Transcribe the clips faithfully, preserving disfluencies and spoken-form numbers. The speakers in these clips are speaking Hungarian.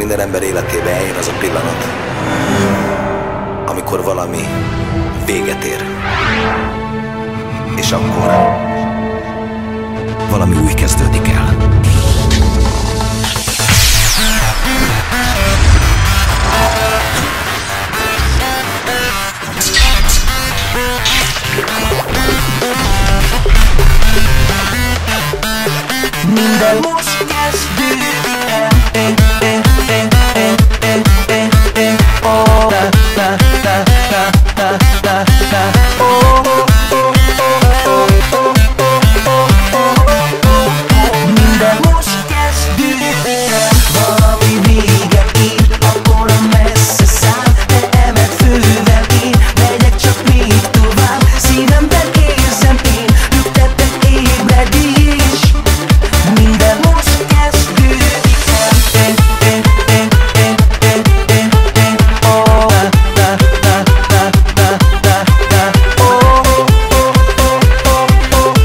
Minden ember életében eljön az a pillanat, amikor valami véget ér. És akkor valami új kezdődik el. Minden most kezdődik el. Oh, la, la, la, la, la, la, la. Oh, oh, oh, oh, oh, oh. Minden most kezdődik el. Valami véget ér, akkor a messze száll. Te emelt fővel én, megyek csak még tovább. Szívemben érzem én, lüktettek ébredés. Minden most kezdődik el. Oh, la, la, la, la, la, la, la. Oh, oh, oh, oh, oh,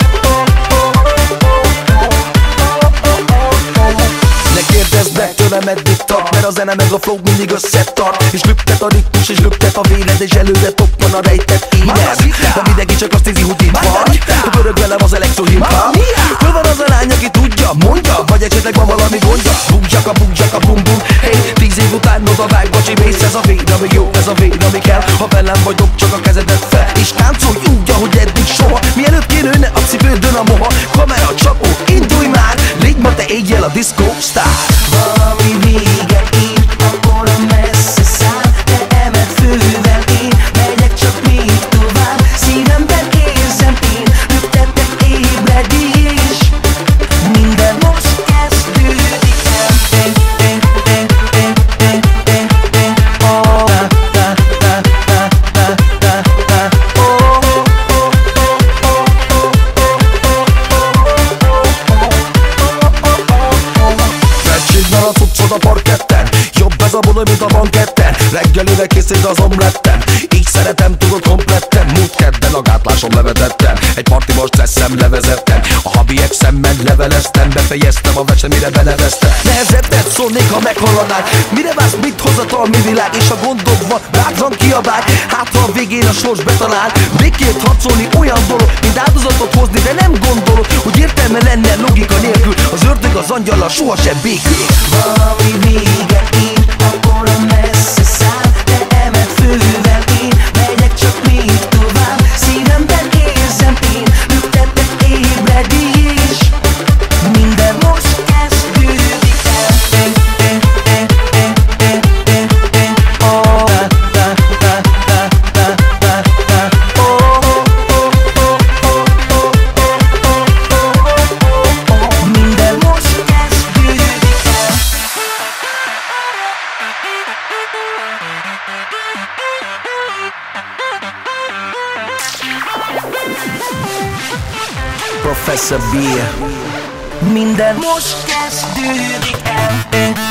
oh. Ne kérdezd meg tőlem meddig tart, mert a zene meg a flow mindig összetart. És lüktet a ritmus, és lüktet a véled, és előre toppan a rejtett éned. A mindenki csak azt hiszi, hogy itt van. A pörög velem az elektro hip-hop. Hol van az a lány, aki tudja, mondja, vagy esetleg van valami gondja? Bum-jaka, bum-jaka, bum-bum. Hey, tíz év után oda vág, bocsi, mész, ez a vér, ami jó, ez a vér, ami kell. Ha velem vagy, dob csak a kezedet fel, és táncolj úgy, ahogy eddig soha. Mielőtt kinőne a cipődön a moha. Kamera, csapó, indulj már, légy ma te égjjel a disco sztár. Valami véget ér, akkor a messze száll. Te emelt fővel én, megyek csak még tovább. Szívemben érzem én, lüktettek ébredés. Minden most kezdődik el. Oh, la, la, la, la, la, la, la. Oh, oh, oh, oh, Felcsinnál a cuccod a parketten, jobb ez a buli, mint a banketten. Reggelire készít az omlettem, így szeretem, tudod kompletten. Múlt kedden a gátlásom levetettem, egy partiba stresszem levezettem. A habi exemmel leveleztem, befejeztem a verset, mire beneveztem. Nehezettet szólnék, ha meghallanák, mire vársz, mit hozat a mi világ. És a gondod van, bátran kiabálj, hát ha a végén a sors betalál. Végként harcolni olyan dolog, mint áldozatot hozni, de nem gondolod, hogy értelme lenne logika nélkül. Az ördög az angyallal sohasem békül. valami véget ér, akkor a messze száll. Te emelt fővel én, megyek csak még tovább. Szívemben érzem én, lüktettek ébredés. Minden most kezdődik el. Oh, la, la, la, la, la, la, la. Oh, oh, oh, oh, oh, oh, oh. Minden most kezdődik el. Professor Beer. Minden most kezdődik el.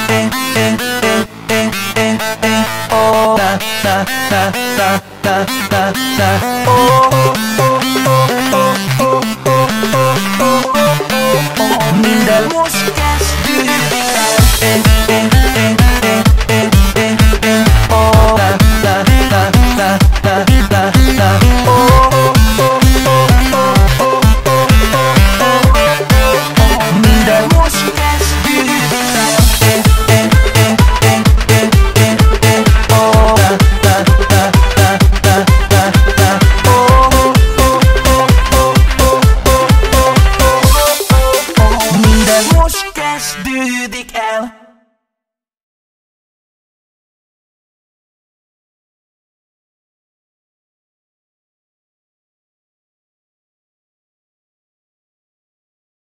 Oh, la, la, la, la, la, la, la. Oh, oh, oh, oh, oh, oh, oh, oh, oh. Minden most kezdődik el.